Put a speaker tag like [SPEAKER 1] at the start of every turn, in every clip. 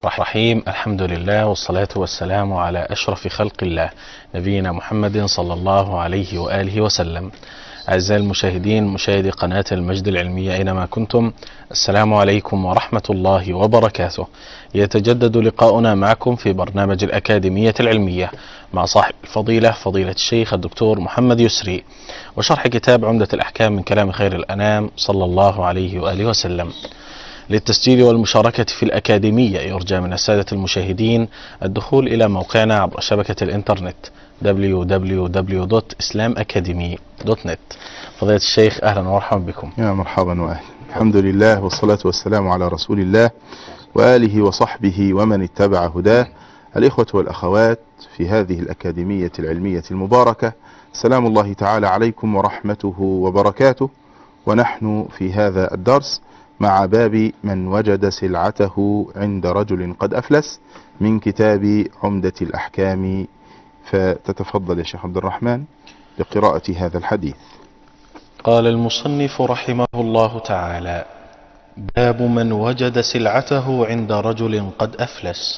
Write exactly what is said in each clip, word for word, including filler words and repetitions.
[SPEAKER 1] الرحيم. الحمد لله والصلاة والسلام على أشرف خلق الله نبينا محمد صلى الله عليه وآله وسلم. أعزائي المشاهدين، مشاهدي قناة المجد العلمية أينما كنتم، السلام عليكم ورحمة الله وبركاته. يتجدد لقاؤنا معكم في برنامج الأكاديمية العلمية مع صاحب الفضيلة فضيلة الشيخ الدكتور محمد يسري، وشرح كتاب عمدة الأحكام من كلام خير الأنام صلى الله عليه وآله وسلم. للتسجيل والمشاركة في الأكاديمية يرجى من السادة المشاهدين الدخول إلى موقعنا عبر شبكة الإنترنت دبليو دبليو دبليو دوت إسلام أكاديمي دوت نت. فضيلة الشيخ أهلا ومرحبا بكم.
[SPEAKER 2] يا مرحبا وأهلا. الحمد لله والصلاة والسلام على رسول الله وآله وصحبه ومن اتبع هداه. الإخوة والأخوات في هذه الأكاديمية العلمية المباركة، سلام الله تعالى عليكم ورحمته وبركاته. ونحن في هذا الدرس مع باب من وجد سلعته عند رجل قد أفلس من كتاب عمدة الأحكام. فتتفضل يا شيخ عبد الرحمن لقراءة هذا الحديث.
[SPEAKER 1] قال المصنف رحمه الله تعالى: باب من وجد سلعته عند رجل قد أفلس.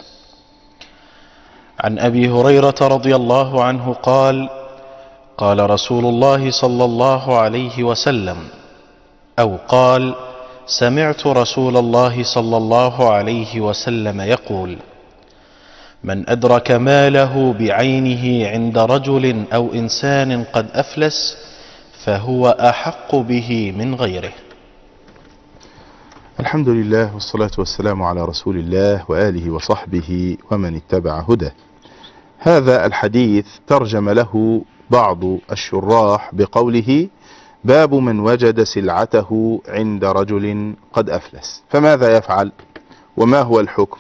[SPEAKER 1] عن أبي هريرة رضي الله عنه قال: قال رسول الله صلى الله عليه وسلم، أو قال: سمعت رسول الله صلى الله عليه وسلم يقول: من أدرك ماله بعينه عند رجل أو إنسان قد أفلس فهو أحق به من غيره.
[SPEAKER 2] الحمد لله والصلاة والسلام على رسول الله وآله وصحبه ومن اتبع هداه. هذا الحديث ترجم له بعض الشراح بقوله: باب من وجد سلعته عند رجل قد أفلس. فماذا يفعل وما هو الحكم؟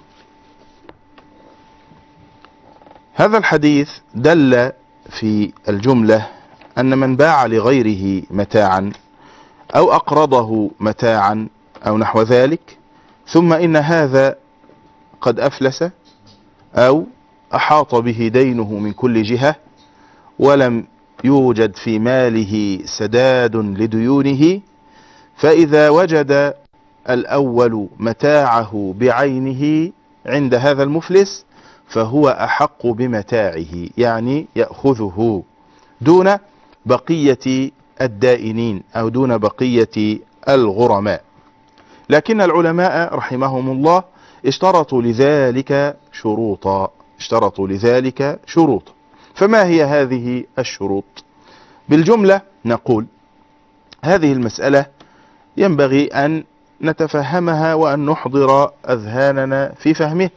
[SPEAKER 2] هذا الحديث دل في الجملة أن من باع لغيره متاعا أو أقرضه متاعا أو نحو ذلك، ثم إن هذا قد أفلس أو أحاط به دينه من كل جهة ولم يوجد في ماله سداد لديونه، فإذا وجد الأول متاعه بعينه عند هذا المفلس فهو أحق بمتاعه، يعني يأخذه دون بقية الدائنين أو دون بقية الغرماء. لكن العلماء رحمهم الله اشترطوا لذلك شروطا اشترطوا لذلك شروطا فما هي هذه الشروط؟ بالجملة نقول هذه المسألة ينبغي أن نتفهمها وأن نحضر أذهاننا في فهمه.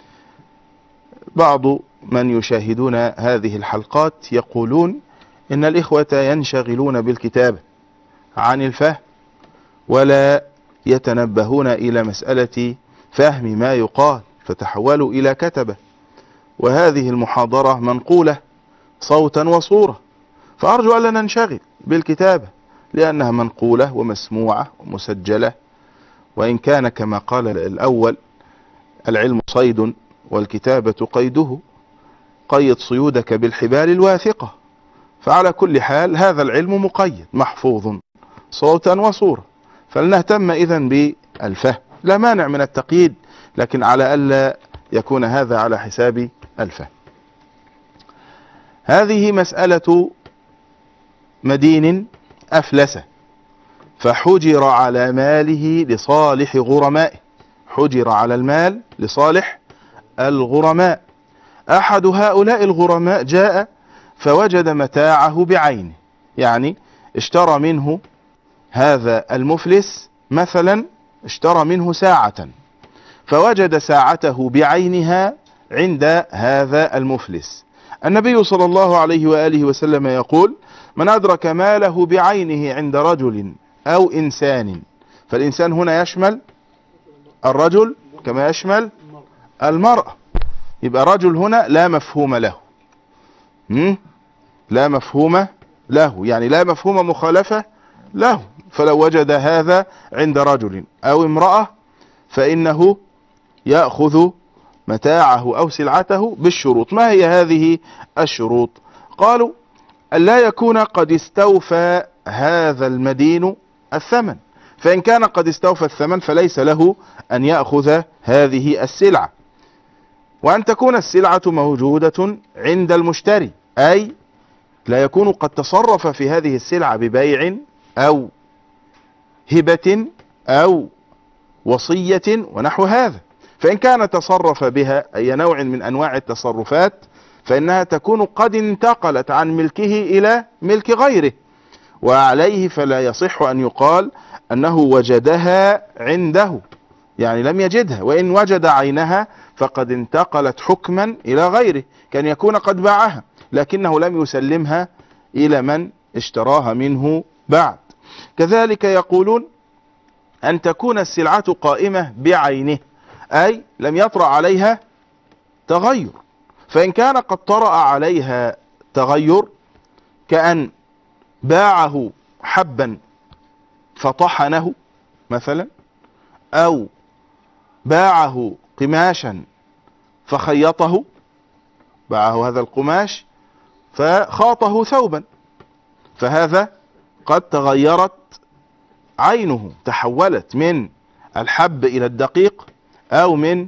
[SPEAKER 2] بعض من يشاهدون هذه الحلقات يقولون إن الإخوة ينشغلون بالكتابة عن الفهم ولا يتنبهون إلى مسألة فهم ما يقال، فتحولوا إلى كتبة، وهذه المحاضرة منقولة صوتا وصورة، فأرجو ألا ننشغل بالكتابة لأنها منقولة ومسموعة ومسجلة. وإن كان كما قال الأول: العلم صيد والكتابة قيده، قيد صيودك بالحبال الواثقة. فعلى كل حال هذا العلم مقيد محفوظ صوتا وصورة، فلنهتم إذن بالفهم. لا مانع من التقييد، لكن على ألا يكون هذا على حساب الفهم. هذه مسألة مدين أفلس فحجر على ماله لصالح غرمائه، حجر على المال لصالح الغرماء. أحد هؤلاء الغرماء جاء فوجد متاعه بعينه، يعني اشترى منه هذا المفلس، مثلا اشترى منه ساعة، فوجد ساعته بعينها عند هذا المفلس. النبي صلى الله عليه وآله وسلم يقول: من أدرك ماله بعينه عند رجل أو إنسان، فالإنسان هنا يشمل الرجل كما يشمل المرأة، يبقى رجل هنا لا مفهوم له، لا مفهوم له، يعني لا مفهوم مخالفة له. فلو وجد هذا عند رجل أو امرأة فإنه يأخذ متاعه أو سلعته بالشروط. ما هي هذه الشروط؟ قالوا: ألا يكون قد استوفى هذا المدين الثمن، فإن كان قد استوفى الثمن فليس له أن يأخذ هذه السلعة. وأن تكون السلعة موجودة عند المشتري، أي لا يكون قد تصرف في هذه السلعة ببيع أو هبة أو وصية ونحو هذا. فإن كان تصرف بها أي نوع من أنواع التصرفات فإنها تكون قد انتقلت عن ملكه إلى ملك غيره، وعليه فلا يصح أن يقال أنه وجدها عنده، يعني لم يجدها، وإن وجد عينها فقد انتقلت حكما إلى غيره، كان يكون قد باعها لكنه لم يسلمها إلى من اشتراها منه بعد. كذلك يقولون أن تكون السلعة قائمة بعينه، أي لم يطرأ عليها تغير، فإن كان قد طرأ عليها تغير كأن باعه حبا فطحنه مثلا، أو باعه قماشا فخيطه، باعه هذا القماش فخاطه ثوبا، فهذا قد تغيرت عينه، تحولت من الحب إلى الدقيق أو من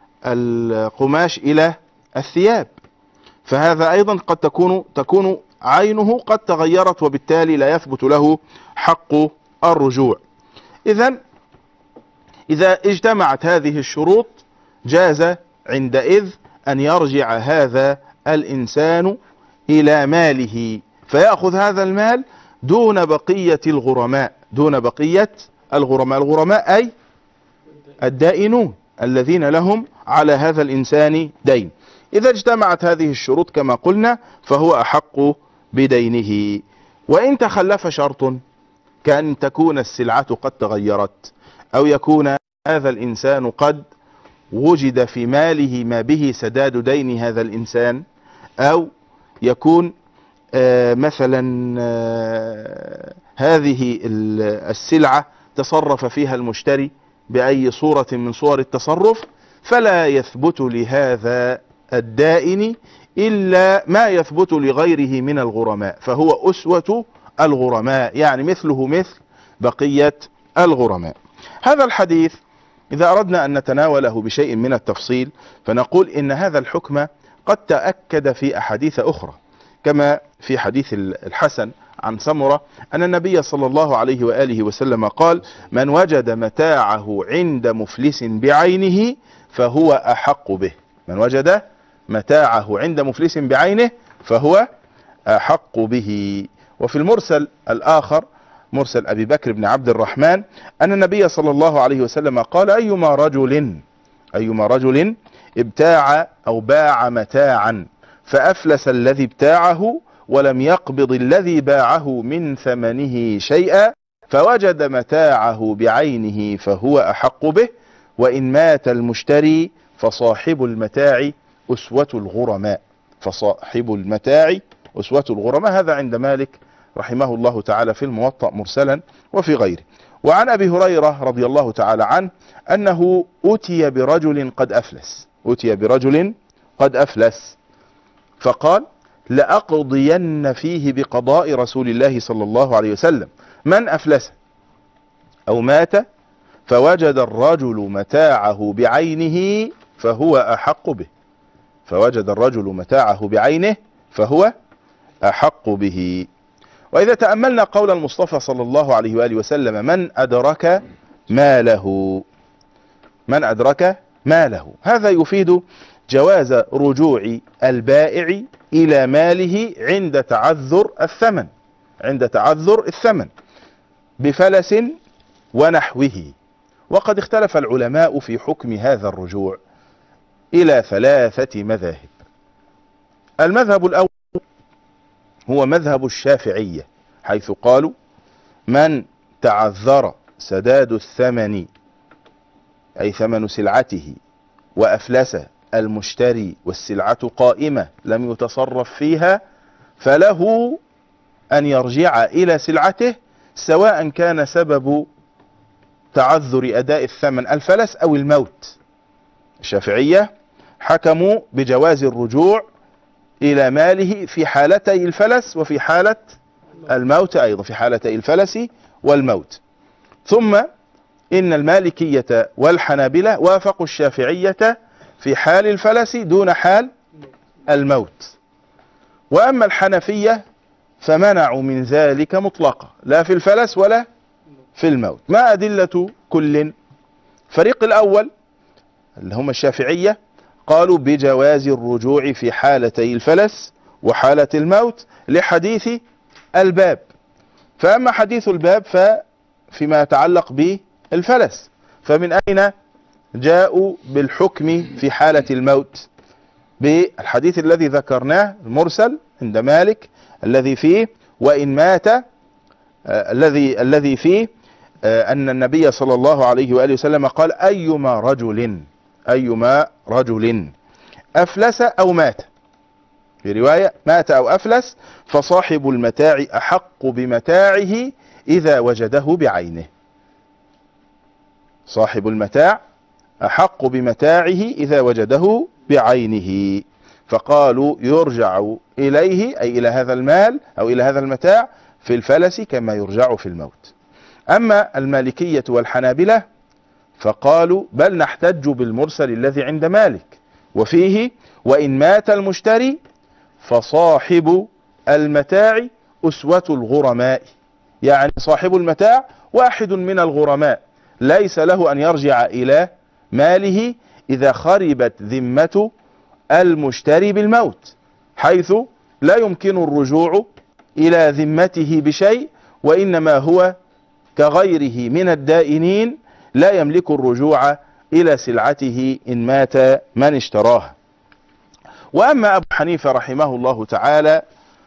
[SPEAKER 2] القماش إلى الثياب، فهذا أيضا قد تكون تكون عينه قد تغيرت، وبالتالي لا يثبت له حق الرجوع. إذن إذا اجتمعت هذه الشروط جاز عندئذ أن يرجع هذا الإنسان إلى ماله، فيأخذ هذا المال دون بقية الغرماء، دون بقية الغرماء. الغرماء أي الدائنون الذين لهم على هذا الإنسان دين. إذا اجتمعت هذه الشروط كما قلنا فهو أحق بدينه. وإن تخلف شرط كأن تكون السلعة قد تغيرت، أو يكون هذا الإنسان قد وجد في ماله ما به سداد دين هذا الإنسان، أو يكون آه مثلا آه هذه السلعة تصرف فيها المشتري بأي صورة من صور التصرف، فلا يثبت لهذا الدائن إلا ما يثبت لغيره من الغرماء، فهو أسوة الغرماء، يعني مثله مثل بقية الغرماء. هذا الحديث إذا أردنا أن نتناوله بشيء من التفصيل فنقول إن هذا الحكم قد تأكد في أحاديث أخرى، كما في حديث الحسن عن سمرة أن النبي صلى الله عليه وآله وسلم قال: من وجد متاعه عند مفلس بعينه فهو أحق به. من وجد متاعه عند مفلس بعينه فهو أحق به. وفي المرسل الآخر مرسل أبي بكر بن عبد الرحمن أن النبي صلى الله عليه وسلم قال: أيما رجل أيما رجل ابتاع أو باع متاعا فأفلس الذي ابتاعه ولم يقبض الذي باعه من ثمنه شيئا فوجد متاعه بعينه فهو أحق به، وإن مات المشتري فصاحب المتاع أسوة الغرماء. فصاحب المتاع أسوة الغرماء. هذا عند مالك رحمه الله تعالى في الموطأ مرسلا وفي غيره. وعن أبي هريرة رضي الله تعالى عنه أنه أتي برجل قد أفلس أتي برجل قد أفلس فقال: لأقضين فيه بقضاء رسول الله صلى الله عليه وسلم. من أفلس أو مات فوجد الرجل متاعه بعينه فهو أحق به فوجد الرجل متاعه بعينه فهو أحق به. وإذا تأملنا قول المصطفى صلى الله عليه وآله وسلم: من أدرك ماله من أدرك ماله هذا يفيد جواز رجوع البائع إلى ماله عند تعذر الثمن عند تعذر الثمن بفلس ونحوه. وقد اختلف العلماء في حكم هذا الرجوع إلى ثلاثة مذاهب. المذهب الأول هو مذهب الشافعية، حيث قالوا: من تعذر سداد الثمن أي ثمن سلعته وأفلس المشتري والسلعة قائمة لم يتصرف فيها فله أن يرجع إلى سلعته، سواء كان سبب تعذر أداء الثمن الفلس أو الموت. الشافعية حكموا بجواز الرجوع إلى ماله في حالتي الفلس وفي حالة الموت أيضا، في حالتي الفلس والموت. ثم إن المالكية والحنابلة وافقوا الشافعية في حال الفلس دون حال الموت. وأما الحنفية فمنعوا من ذلك مطلقا، لا في الفلس ولا في الموت. ما أدلة كل؟ فريق الأول اللي هم الشافعية قالوا بجواز الرجوع في حالتي الفلس وحالة الموت لحديث الباب. فأما حديث الباب ففيما يتعلق بالفلس، فمن أين جاءوا بالحكم في حالة الموت؟ بالحديث الذي ذكرناه المرسل عند مالك الذي فيه وإن مات آه الذي الذي فيه آه أن النبي صلى الله عليه وآله وسلم قال أيما رجل أيما رجل أفلس أو مات، في رواية مات أو أفلس فصاحب المتاع أحق بمتاعه إذا وجده بعينه. صاحب المتاع أحق بمتاعه إذا وجده بعينه. فقالوا يرجع إليه أي إلى هذا المال أو إلى هذا المتاع في الفلس كما يرجع في الموت. أما المالكية والحنابلة فقالوا بل نحتج بالمرسل الذي عند مالك وفيه وإن مات المشتري فصاحب المتاع أسوة الغرماء، يعني صاحب المتاع واحد من الغرماء ليس له أن يرجع إلى ماله إذا خربت ذمة المشتري بالموت، حيث لا يمكن الرجوع إلى ذمته بشيء، وإنما هو كغيره من الدائنين لا يملك الرجوع إلى سلعته إن مات من اشتراها. وأما أبو حنيفة رحمه الله تعالى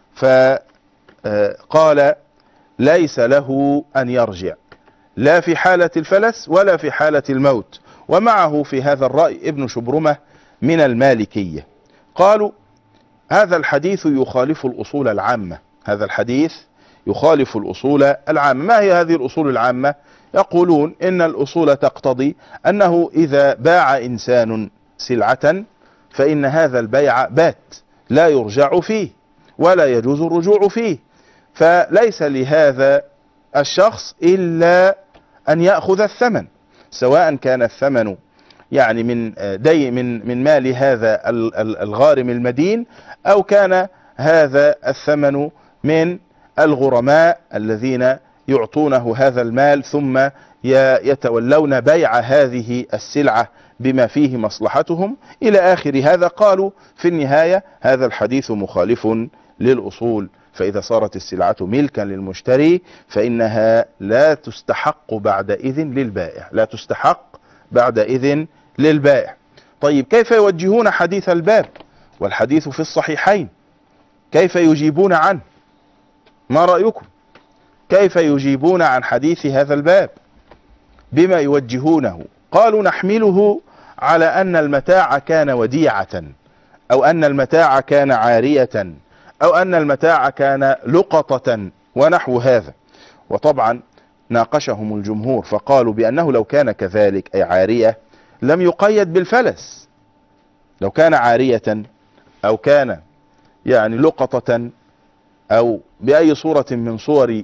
[SPEAKER 2] فقال ليس له أن يرجع لا في حالة الفلس ولا في حالة الموت، ومعه في هذا الرأي ابن شبرمة من المالكية. قالوا هذا الحديث يخالف الأصول العامة، هذا الحديث يخالف الأصول العامة. ما هي هذه الأصول العامة؟ يقولون إن الأصول تقتضي أنه إذا باع إنسان سلعة فإن هذا البيع بات لا يرجع فيه ولا يجوز الرجوع فيه، فليس لهذا الشخص إلا أن يأخذ الثمن، سواء كان الثمن يعني من دي من من مال هذا الغارم المدين، أو كان هذا الثمن من الغرماء الذين يعطونه هذا المال ثم يتولون بيع هذه السلعة بما فيه مصلحتهم إلى آخر هذا. قالوا في النهاية هذا الحديث مخالف للأصول، فإذا صارت السلعة ملكا للمشتري فإنها لا تستحق بعد إذن للبائع، لا تستحق بعد إذن للبائع. طيب كيف يوجهون حديث الباب والحديث في الصحيحين؟ كيف يجيبون عنه؟ ما رأيكم؟ كيف يجيبون عن حديث هذا الباب؟ بما يوجهونه؟ قالوا نحمله على أن المتاع كان وديعة، أو أن المتاع كان عارية، أو أن المتاع كان لقطة ونحو هذا. وطبعا ناقشهم الجمهور فقالوا بأنه لو كان كذلك أي عارية لم يقيد بالفلس، لو كان عارية أو كان يعني لقطة أو بأي صورة من صور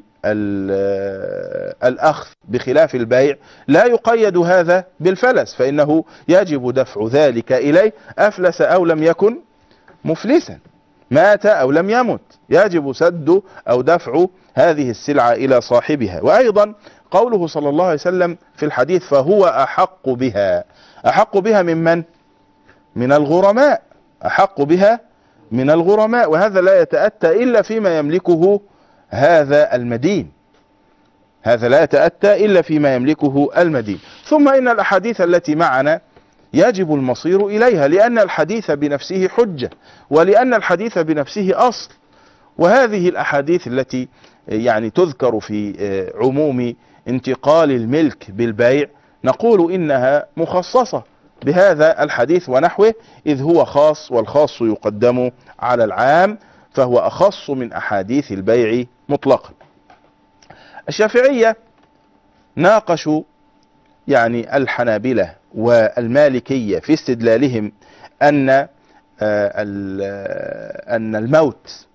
[SPEAKER 2] الأخذ بخلاف البيع لا يقيد هذا بالفلس، فإنه يجب دفع ذلك إليه أفلس أو لم يكن مفلسا، مات أو لم يمت، يجب سد أو دفع هذه السلعة إلى صاحبها. وأيضا قوله صلى الله عليه وسلم في الحديث فهو أحق بها، أحق بها من من؟ من الغرماء، أحق بها من الغرماء، وهذا لا يتأتى إلا فيما يملكه هذا المدين، هذا لا يتأتى إلا فيما يملكه المدين. ثم إن الأحاديث التي معنا يجب المصير إليها، لأن الحديث بنفسه حجة، ولأن الحديث بنفسه أصل. وهذه الأحاديث التي يعني تذكر في عموم انتقال الملك بالبيع نقول إنها مخصصة بهذا الحديث ونحوه، إذ هو خاص، والخاص يقدم على العام، فهو أخص من أحاديث البيع مطلقا. الشافعية ناقشوا يعني الحنابلة والمالكية في استدلالهم أن أن الموت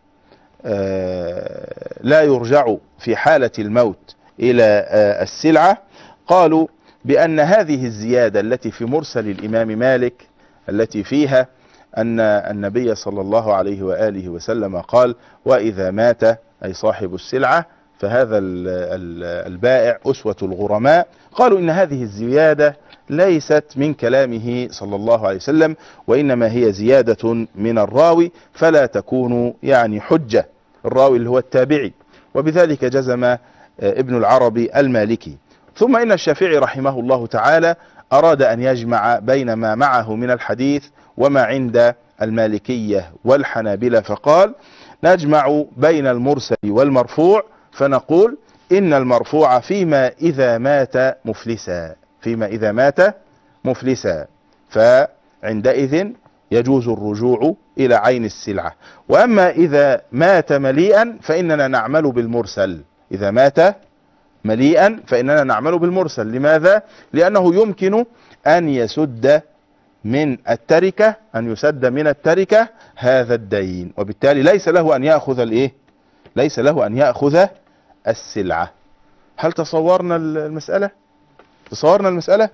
[SPEAKER 2] لا يرجع في حالة الموت إلى السلعة. قالوا بأن هذه الزيادة التي في مرسل الإمام مالك التي فيها أن النبي صلى الله عليه وآله وسلم قال: وإذا مات أي صاحب السلعة فهذا البائع أسوة الغرماء. قالوا إن هذه الزيادة ليست من كلامه صلى الله عليه وسلم، وإنما هي زيادة من الراوي، فلا تكون يعني حجة، الراوي اللي هو التابعي. وبذلك جزم ابن العربي المالكي. ثم إن الشافعي رحمه الله تعالى أراد أن يجمع بين ما معه من الحديث وما عند المالكية والحنابلة، فقال: نجمع بين المرسل والمرفوع، فنقول إن المرفوع فيما إذا مات مفلسا، فيما إذا مات مفلسا، فعندئذ يجوز الرجوع إلى عين السلعة. وأما إذا مات مليئا فإننا نعمل بالمرسل، إذا مات مليئا فإننا نعمل بالمرسل. لماذا؟ لأنه يمكن أن يسد من التركة أن يسد من التركة هذا الدين، وبالتالي ليس له أن يأخذ الإيه؟ ليس له أن يأخذ السلعة. هل تصورنا المسألة؟ تصورنا المسألة؟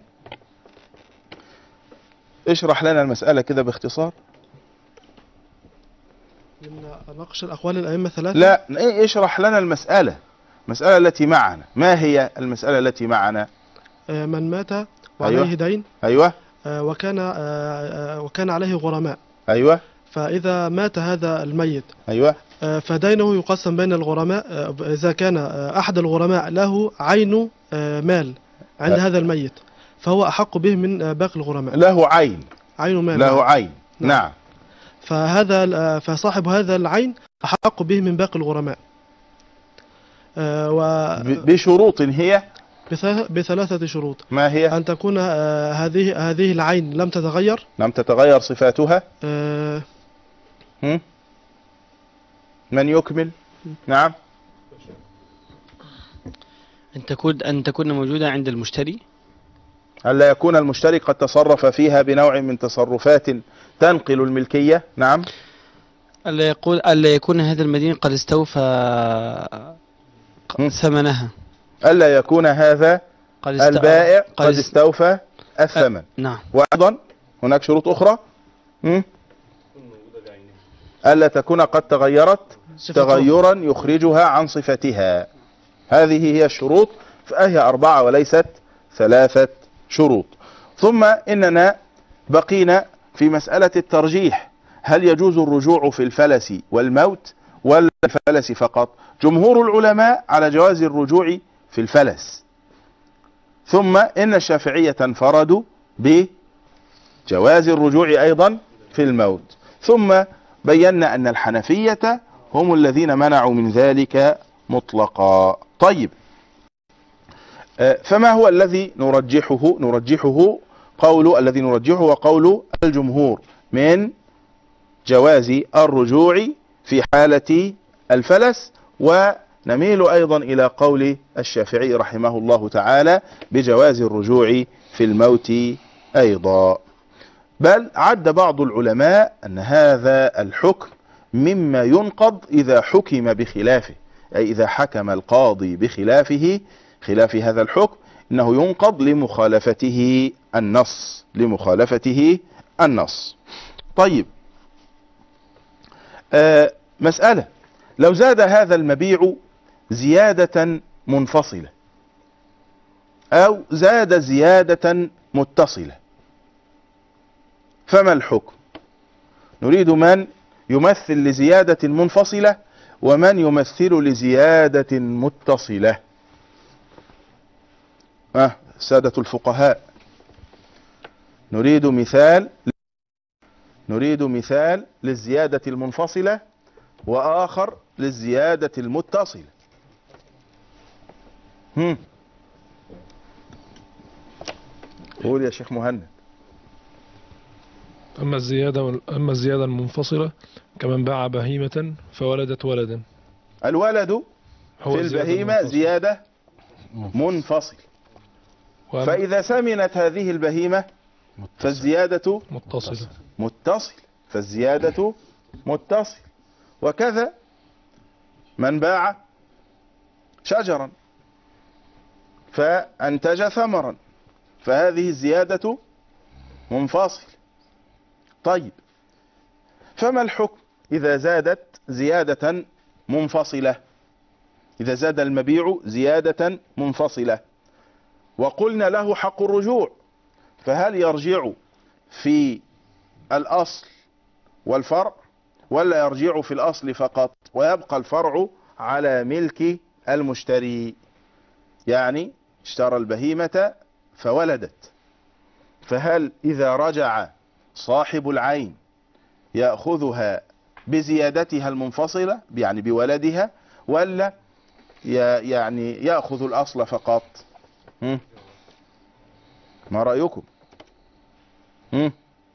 [SPEAKER 2] اشرح لنا المسألة كده باختصار.
[SPEAKER 3] نناقش الأقوال الأئمة ثلاثة؟
[SPEAKER 2] لا، اشرح لنا المسألة، المسألة التي معنا. ما هي المسألة التي معنا؟
[SPEAKER 3] من مات وعليه
[SPEAKER 2] أيوة.
[SPEAKER 3] دين.
[SPEAKER 2] أيوة.
[SPEAKER 3] وكان وكان عليه غرماء.
[SPEAKER 2] أيوة.
[SPEAKER 3] فإذا مات هذا الميت،
[SPEAKER 2] أيوة،
[SPEAKER 3] فدينه يقسم بين الغرماء. إذا كان أحد الغرماء له عين مال عند أه. هذا الميت، فهو أحق به من باقي الغرماء.
[SPEAKER 2] له عين،
[SPEAKER 3] عين مال،
[SPEAKER 2] له عين. نعم.
[SPEAKER 3] نعم. فهذا فصاحب هذا العين أحق به من باقي الغرماء. و
[SPEAKER 2] بشروط هي
[SPEAKER 3] بثلاثة شروط.
[SPEAKER 2] ما هي؟
[SPEAKER 3] أن تكون هذه هذه العين لم تتغير،
[SPEAKER 2] لم تتغير صفاتها.
[SPEAKER 3] أه
[SPEAKER 2] هم؟ من يكمل؟ نعم.
[SPEAKER 4] أن تكون أن تكون موجودة عند المشتري.
[SPEAKER 2] ألا يكون المشتري قد تصرف فيها بنوع من تصرفات تنقل الملكية. نعم.
[SPEAKER 4] ألا يقول ألا يكون هذا المدين قد استوفى ثمنها.
[SPEAKER 2] ألا يكون هذا
[SPEAKER 4] قد است...
[SPEAKER 2] البائع
[SPEAKER 4] قد,
[SPEAKER 2] قد استوفى الثمن.
[SPEAKER 4] أ... نعم.
[SPEAKER 2] وأيضا هناك شروط أخرى. هم؟ ألا تكون قد تغيرت تغيرا يخرجها عن صفتها. هذه هي الشروط، فهي أربعة وليست ثلاثة شروط. ثم إننا بقينا في مسألة الترجيح، هل يجوز الرجوع في الفلس والموت ولا الفلس فقط؟ جمهور العلماء على جواز الرجوع في الفلس، ثم إن الشافعية انفردوا بجواز الرجوع أيضا في الموت، ثم بينا أن الحنفية هم الذين منعوا من ذلك مطلقا. طيب، فما هو الذي نرجحه؟ نرجحه قول الذي نرجحه وقول الجمهور من جواز الرجوع في حالة الفلس، ونميل أيضا إلى قول الشافعي رحمه الله تعالى بجواز الرجوع في الموت أيضا. بل عد بعض العلماء أن هذا الحكم مما ينقض إذا حكم بخلافه، أي إذا حكم القاضي بخلافه، خلاف هذا الحكم، إنه ينقض لمخالفته النص، لمخالفته النص. طيب، آه مسألة: لو زاد هذا المبيع زيادة منفصلة أو زاد زيادة متصلة، فما الحكم؟ نريد من يمثل لزيادة منفصلة ومن يمثل لزيادة متصلة. آه سادة الفقهاء، نريد مثال نريد مثال للزيادة المنفصلة وآخر للزيادة المتصلة. هم قول يا شيخ مهند.
[SPEAKER 5] أما الزيادة أما الزيادة المنفصلة كمن باع بهيمة فولدت ولدا.
[SPEAKER 2] الولد في البهيمة زيادة منفصل، فإذا سمنت هذه البهيمة فالزيادة
[SPEAKER 5] متصل
[SPEAKER 2] متصل فالزيادة متصل. وكذا من باع شجرا فأنتج ثمرا، فهذه الزيادة منفصل طيب، فما الحكم إذا زادت زيادة منفصلة؟ إذا زاد المبيع زيادة منفصلة وقلنا له حق الرجوع، فهل يرجع في الأصل والفرع، ولا يرجع في الأصل فقط ويبقى الفرع على ملك المشتري؟ يعني اشترى البهيمة فولدت، فهل إذا رجع صاحب العين يأخذها بزيادتها المنفصلة يعني بولدها، ولا يعني يأخذ الأصل فقط؟ هم؟ ما رأيكم؟ هم؟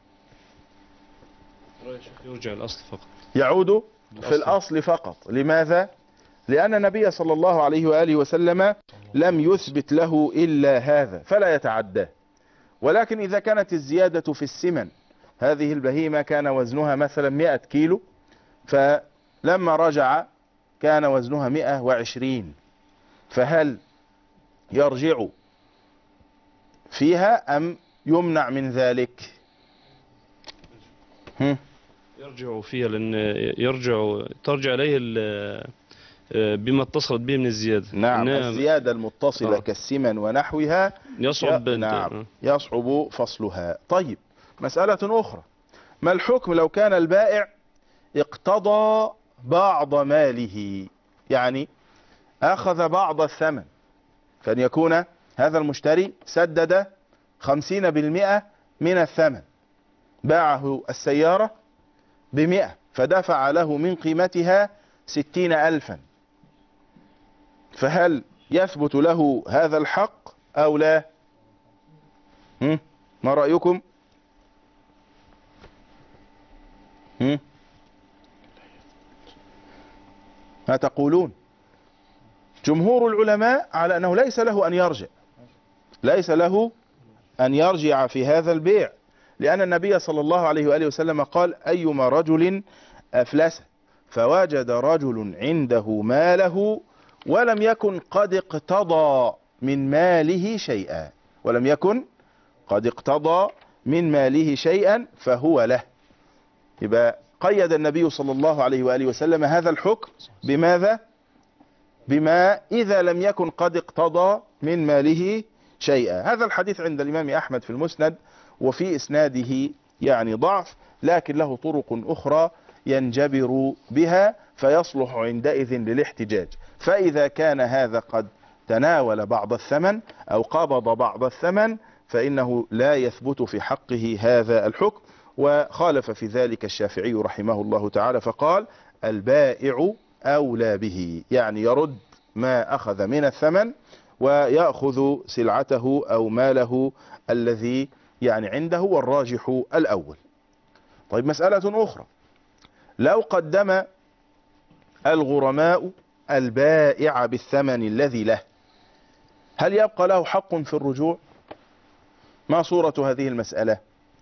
[SPEAKER 6] يرجع الأصل فقط،
[SPEAKER 2] يعود في الأصل فقط. لماذا؟ لأن النبي صلى الله عليه وآله وسلم لم يثبت له إلا هذا فلا يتعدى. ولكن إذا كانت الزيادة في السمن، هذه البهيمة كان وزنها مثلا مئة كيلو، فلما رجع كان وزنها مئة وعشرين، فهل يرجع فيها أم يمنع من ذلك؟ هم؟
[SPEAKER 6] يرجع فيها، لأن يرجع ترجع عليه بما اتصلت به من الزيادة.
[SPEAKER 2] نعم، الزيادة المتصلة
[SPEAKER 6] آه.
[SPEAKER 2] كالسمن ونحوها
[SPEAKER 6] يصعب
[SPEAKER 2] ي... نعم يصعب فصلها. طيب، مسألة أخرى، ما الحكم لو كان البائع اقتضى بعض ماله، يعني أخذ بعض الثمن، كان يكون هذا المشتري سدد خمسين بالمئة من الثمن، باعه السيارة بمئة فدفع له من قيمتها ستين ألفا، فهل يثبت له هذا الحق أو لا؟ هم؟ ما رأيكم؟ هم؟ ما تقولون؟ جمهور العلماء على أنه ليس له أن يرجع، ليس له أن يرجع في هذا البيع، لأن النبي صلى الله عليه وآله وسلم قال: أيما رجل أفلس فوجد رجل عنده ماله ولم يكن قد اقتضى من ماله شيئا، ولم يكن قد اقتضى من ماله شيئا فهو له. يبقى قيد النبي صلى الله عليه وآله وسلم هذا الحكم بماذا؟ بما إذا لم يكن قد اقتضى من ماله شيئا. هذا الحديث عند الإمام أحمد في المسند، وفي إسناده يعني ضعف، لكن له طرق أخرى ينجبر بها فيصلح عندئذ للاحتجاج. فإذا كان هذا قد تناول بعض الثمن أو قبض بعض الثمن فإنه لا يثبت في حقه هذا الحكم. وخالف في ذلك الشافعي رحمه الله تعالى فقال: البائع أولى به، يعني يرد ما أخذ من الثمن ويأخذ سلعته أو ماله الذي يعني عنده، والراجح الأول. طيب، مسألة أخرى، لو قدم الغرماء البائع بالثمن الذي له، هل يبقى له حق في الرجوع؟ ما صورة هذه المسألة؟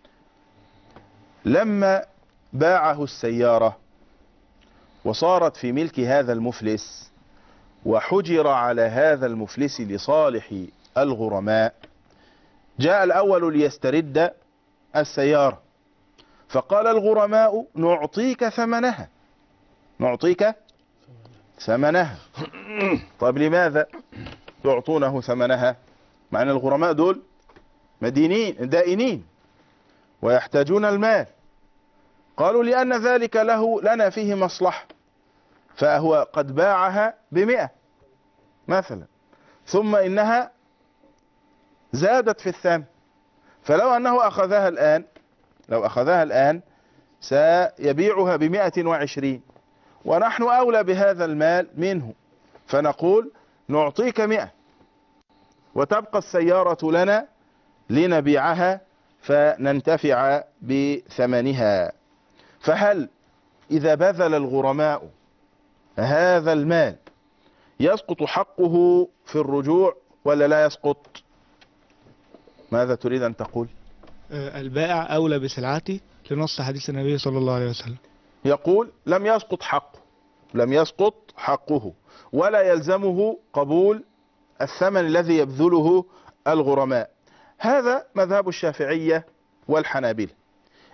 [SPEAKER 2] لما باعه السيارة وصارت في ملك هذا المفلس وحجر على هذا المفلس لصالح الغرماء، جاء الأول ليسترد السيارة فقال الغرماء: نعطيك ثمنها، نعطيك ثمنها. طيب، لماذا يعطونه ثمنها مع أن الغرماء دول مدينين دائنين ويحتاجون المال؟ قالوا: لأن ذلك له لنا فيه مصلحة، فهو قد باعها بمئة مثلا، ثم إنها زادت في الثمن، فلو أنه أخذها الآن لو أخذها الآن سيبيعها بمئة وعشرين، ونحن أولى بهذا المال منه، فنقول: نعطيك مئة وتبقى السيارة لنا لنبيعها فننتفع بثمنها. فهل إذا بذل الغرماء هذا المال يسقط حقه في الرجوع ولا لا يسقط؟ ماذا تريد أن تقول؟
[SPEAKER 7] البائع أولى بسلعته لنص حديث النبي صلى الله عليه وسلم.
[SPEAKER 2] يقول: لم يسقط حقه، لم يسقط حقه ولا يلزمه قبول الثمن الذي يبذله الغرماء. هذا مذهب الشافعية والحنابلة.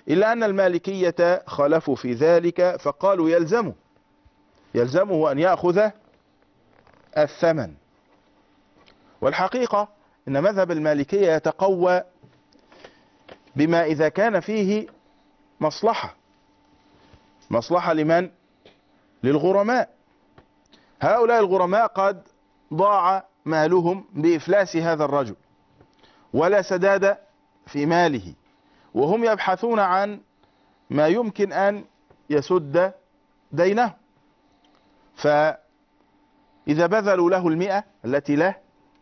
[SPEAKER 2] إلا أن المالكية خالفوا في ذلك فقالوا يلزمه يلزمه أن يأخذ الثمن. والحقيقة إن مذهب المالكية يتقوى بما إذا كان فيه مصلحة. مصلحة لمن؟ للغرماء. هؤلاء الغرماء قد ضاع مالهم بإفلاس هذا الرجل ولا سداد في ماله، وهم يبحثون عن ما يمكن أن يسد دينه، فإذا بذلوا له المئة التي له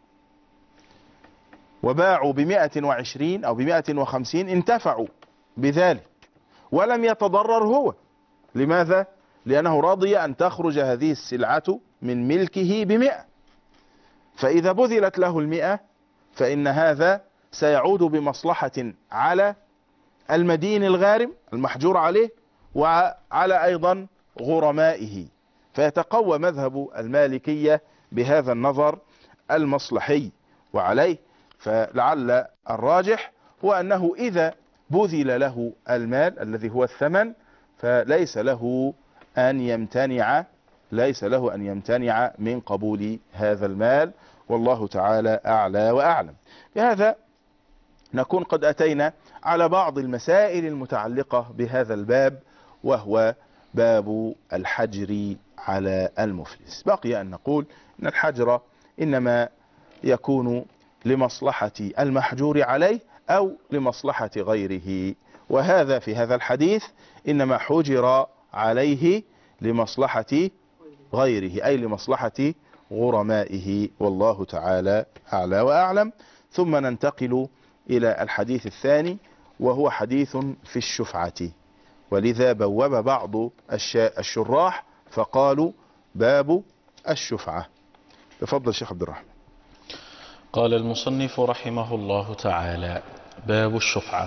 [SPEAKER 2] وباعوا بمئة وعشرين أو بمئة وخمسين انتفعوا بذلك ولم يتضرر هو. لماذا؟ لأنه رضي أن تخرج هذه السلعة من ملكه بمئة، فإذا بذلت له المئة فإن هذا سيعود بمصلحة على المدين الغارم المحجور عليه وعلى أيضا غرمائه، فيتقوى مذهب المالكية بهذا النظر المصلحي. وعليه فلعل الراجح هو أنه إذا بذل له المال الذي هو الثمن فليس له أن يمتنع ليس له أن يمتنع من قبول هذا المال، والله تعالى أعلى وأعلم. بهذا نكون قد أتينا على بعض المسائل المتعلقة بهذا الباب، وهو باب الحجر على المفلس. بقي أن نقول إن الحجر إنما يكون لمصلحة المحجور عليه أو لمصلحة غيره، وهذا في هذا الحديث إنما حجر عليه لمصلحة غيره أي لمصلحة غرمائه، والله تعالى أعلى وأعلم. ثم ننتقل إلى الحديث الثاني وهو حديث في الشفعة، ولذا بوب بعض الشراح فقالوا باب الشفعة. تفضل شيخ عبد الرحمن.
[SPEAKER 1] قال المصنف رحمه الله تعالى: باب الشفعة.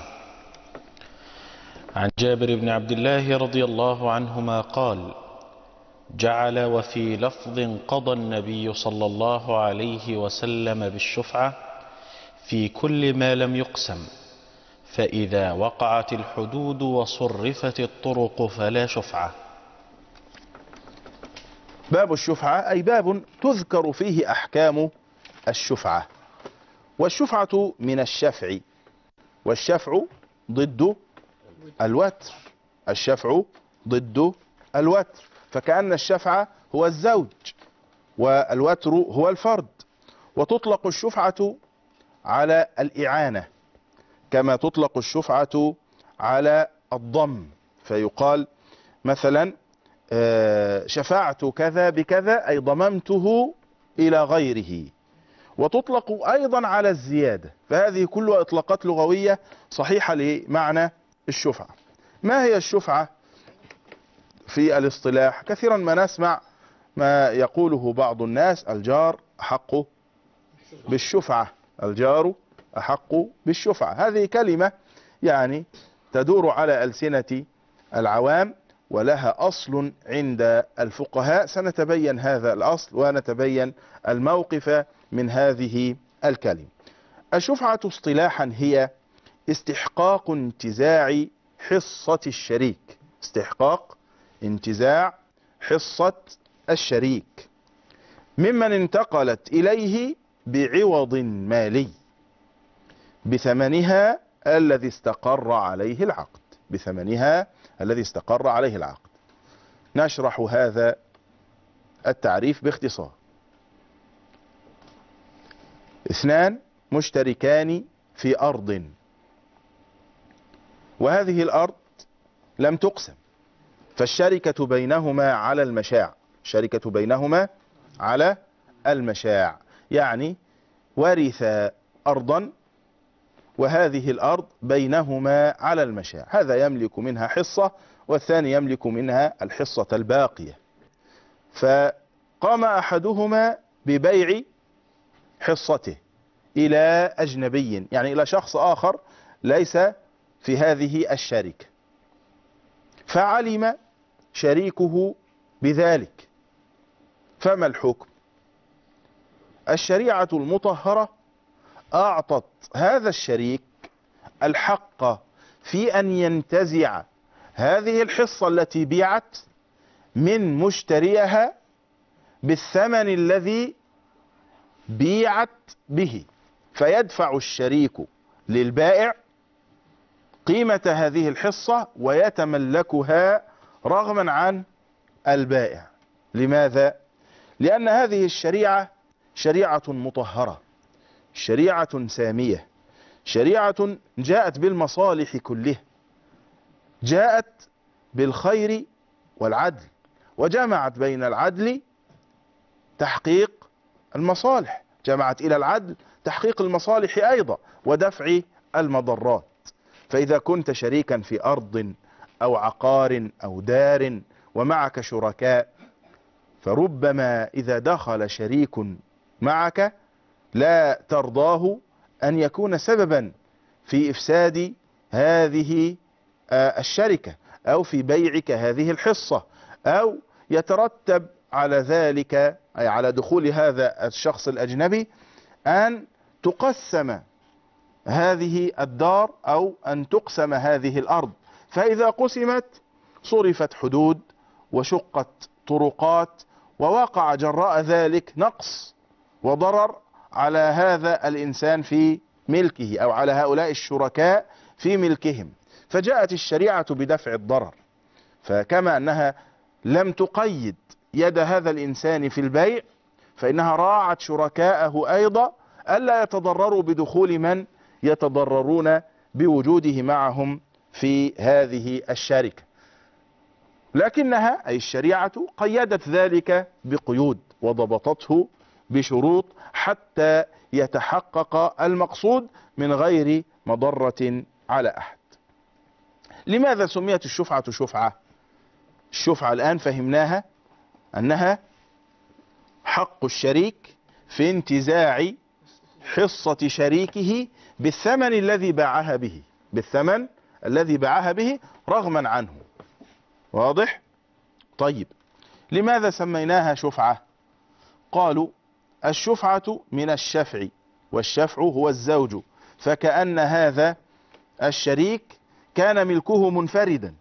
[SPEAKER 1] عن جابر بن عبد الله رضي الله عنهما قال: جعل وفي لفظ قضى النبي صلى الله عليه وسلم بالشفعة في كل ما لم يقسم، فإذا وقعت الحدود وصرفت الطرق فلا شفعة.
[SPEAKER 2] باب الشفعة أي باب تذكر فيه أحكام الشفعة. والشفعة من الشفع، والشفع ضد الوتر، الشفع ضد الوتر، فكأن الشفع هو الزوج والوتر هو الفرد. وتطلق الشفعة على الإعانة كما تطلق الشفعة على الضم، فيقال مثلا شفعت كذا بكذا أي ضممته إلى غيره. وتطلق أيضا على الزيادة، فهذه كلها إطلاقات لغوية صحيحة لمعنى الشفعة. ما هي الشفعة في الاصطلاح؟ كثيرا ما نسمع ما يقوله بعض الناس: الجار أحق بالشفعة، الجار أحق بالشفعة. هذه كلمة يعني تدور على ألسنة العوام ولها أصل عند الفقهاء، سنتبين هذا الأصل ونتبين الموقف من هذه الكلمة. الشفعة اصطلاحا هي استحقاق انتزاع حصة الشريك، استحقاق انتزاع حصة الشريك ممن انتقلت إليه بعوض مالي بثمنها الذي استقر عليه العقد، بثمنها الذي استقر عليه العقد. نشرح هذا التعريف باختصار. اثنان مشتركان في أرض، وهذه الأرض لم تقسم، فالشركة بينهما على المشاع، الشركة بينهما على المشاع، يعني ورث أرضا وهذه الأرض بينهما على المشاع، هذا يملك منها حصة والثاني يملك منها الحصة الباقية، فقام أحدهما ببيع حصته إلى أجنبي، يعني إلى شخص آخر ليس في هذه الشركة، فعلم شريكه بذلك، فما الحكم؟ الشريعة المطهرة أعطت هذا الشريك الحق في أن ينتزع هذه الحصة التي بيعت من مشتريها بالثمن الذي بيعت به، فيدفع الشريك للبائع قيمة هذه الحصة ويتملكها رغما عن البائع. لماذا؟ لأن هذه الشريعة شريعة مطهرة، شريعة سامية، شريعة جاءت بالمصالح كلها، جاءت بالخير والعدل، وجمعت بين العدل تحقيق المصالح، جمعت إلى العدل تحقيق المصالح أيضا ودفع المضرات. فإذا كنت شريكا في أرض أو عقار أو دار ومعك شركاء، فربما إذا دخل شريك معك لا ترضاه أن يكون سببا في إفساد هذه الشركة أو في بيعك هذه الحصة، أو يترتب على ذلك أي على دخول هذا الشخص الأجنبي أن تقسم هذه الدار أو أن تقسم هذه الأرض. فإذا قسمت صرفت حدود وشقت طرقات، ووقع جراء ذلك نقص وضرر على هذا الإنسان في ملكه أو على هؤلاء الشركاء في ملكهم. فجاءت الشريعة بدفع الضرر، فكما أنها لم تقيد يد هذا الإنسان في البيع، فإنها راعت شركاءه أيضا ألا يتضرروا بدخول من يتضررون بوجوده معهم في هذه الشركة. لكنها أي الشريعة قيدت ذلك بقيود وضبطته بشروط حتى يتحقق المقصود من غير مضرة على أحد. لماذا سميت الشفعة شفعة؟ الشفعة الآن فهمناها أنها حق الشريك في انتزاع حصة شريكه بالثمن الذي باعها به، بالثمن الذي باعها به رغما عنه. واضح؟ طيب، لماذا سميناها شفعة؟ قالوا الشفعة من الشفع، والشفع هو الزوج، فكأن هذا الشريك كان ملكه منفردا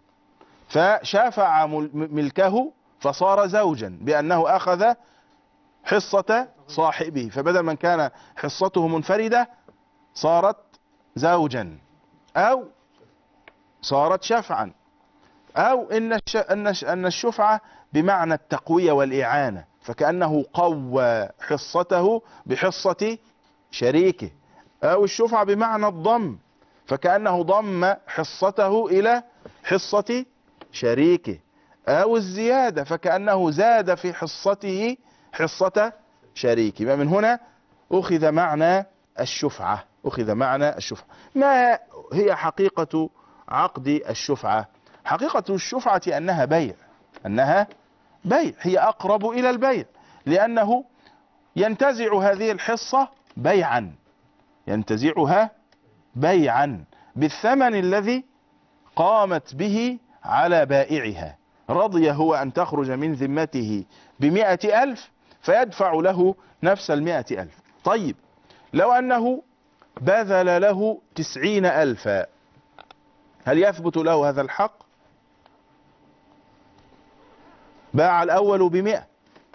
[SPEAKER 2] فشافع ملكه فصار زوجا بأنه أخذ حصة صاحبه، فبدل من كان حصته منفردة صارت زوجا أو صارت شفعا، أو إن أن الشفعة بمعنى التقوية والإعانة، فكأنه قوى حصته بحصة شريكه، أو الشفعة بمعنى الضم، فكأنه ضم حصته إلى حصة شريكه، أو الزيادة فكأنه زاد في حصته حصة شريكه. ومن هنا أخذ معنى الشفعة، أخذ معنى الشفعة. ما هي حقيقة عقد الشفعة؟ حقيقة الشفعة أنها بيع، أنها بيع، هي أقرب إلى البيع، لأنه ينتزع هذه الحصة بيعا، ينتزعها بيعا بالثمن الذي قامت به على بائعها. رضي هو أن تخرج من ذمته بمئة ألف فيدفع له نفس المئة ألف. طيب، لو أنه بذل له تسعين ألفا، هل يثبت له هذا الحق؟ باع الأول بمئة،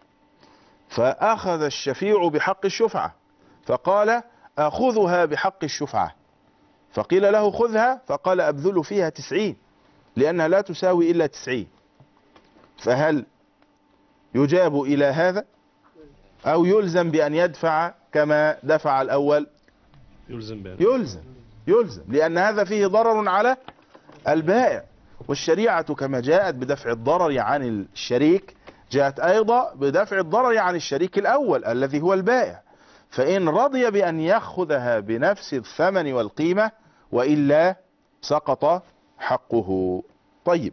[SPEAKER 2] فأخذ الشفيع بحق الشفعة فقال أخذها بحق الشفعة، فقيل له خذها، فقال أبذل فيها تسعين لأنها لا تساوي إلا تسعين. فهل يجاب إلى هذا أو يلزم بأن يدفع كما دفع الأول؟
[SPEAKER 6] يلزم بأن
[SPEAKER 2] يلزم يلزم لأن هذا فيه ضرر على البائع، والشريعة كما جاءت بدفع الضرر عن الشريك جاءت أيضا بدفع الضرر عن الشريك الأول الذي هو البائع، فإن رضي بأن يأخذها بنفس الثمن والقيمة وإلا سقط حقه. طيب،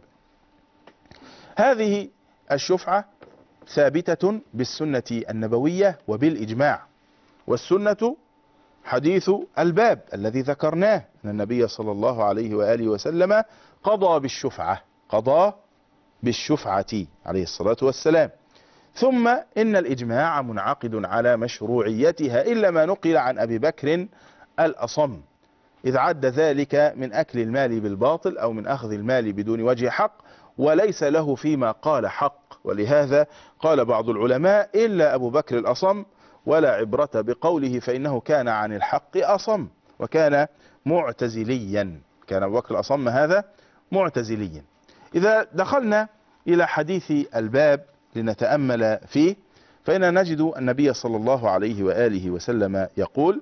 [SPEAKER 2] هذه الشفعة ثابتة بالسنة النبوية وبالإجماع، والسنة حديث الباب الذي ذكرناه أن النبي صلى الله عليه وآله وسلم قضى بالشفعة، قضى بالشفعة عليه الصلاة والسلام. ثم إن الإجماع منعقد على مشروعيتها إلا ما نقل عن أبي بكر الأصم، إذ عد ذلك من أكل المال بالباطل أو من أخذ المال بدون وجه حق، وليس له فيما قال حق. ولهذا قال بعض العلماء: إلا أبو بكر الأصم ولا عبرة بقوله فإنه كان عن الحق أصم، وكان معتزليا. كان أبو بكر الأصم هذا معتزليا. إذا دخلنا إلى حديث الباب لنتأمل فيه، فإننا نجد النبي صلى الله عليه وآله وسلم يقول